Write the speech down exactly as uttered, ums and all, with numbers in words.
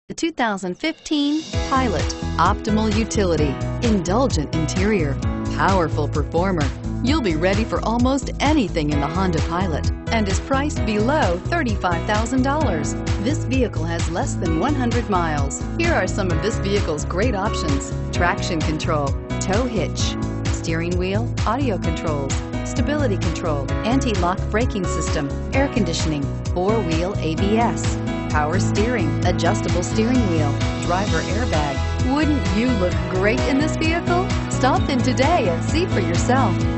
The two thousand fifteen Pilot. Optimal utility, indulgent interior, powerful performer. You'll be ready for almost anything in the Honda Pilot and is priced below thirty-five thousand dollars. This vehicle has less than one hundred miles. Here are some of this vehicle's great options: traction control, tow hitch, steering wheel audio controls, stability control, anti-lock braking system, air conditioning, four-wheel A B S, power steering, adjustable steering wheel, driver airbag. Wouldn't you look great in this vehicle? Stop in today and see for yourself.